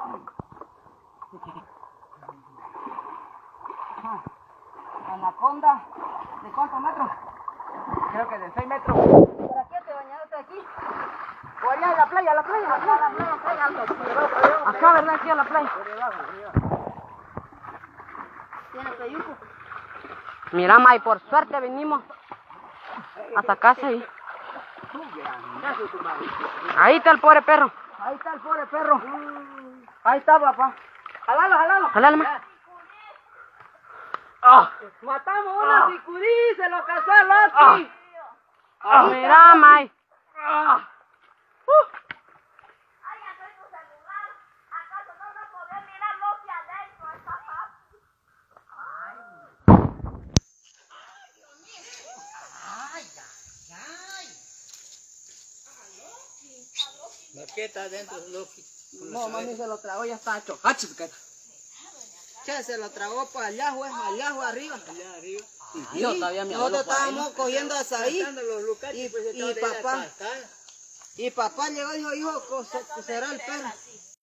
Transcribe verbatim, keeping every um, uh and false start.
Anaconda, ¿de cuántos metros? Creo que de seis metros. ¿Por aquí te bañaste aquí? O allá en la playa, la playa, la playa, la playa, la playa. Acá, ¿verdad? Aquí a la playa. ¿Tiene peyuco? Mira, May, por suerte venimos a sacarse ahí. Ahí está el pobre perro. Ahí está el pobre perro. Ahí está, papá. Jalalo, jalalo. Jalalo, más. Ah. Matamos una ah. Sicurí, se lo cazó el otro. Ah. Ah. Mira, May. Ah. Uh. Ay, agarré tu celular. ¿Acaso no vas a poder mirar lo que adentro está fácil? Ay. Ay, Dios mío. Ay, ay, ay. ¿Qué está adentro, Loki? No, mami se lo tragó, ya está hecho. ¿Qué se lo tragó para allá, juez? Allá, juez, arriba. Allá arriba. Y yo todavía me nosotros estábamos cogiendo azaí. Y, y papá. Y papá llegó y dijo, hijo, será el perro.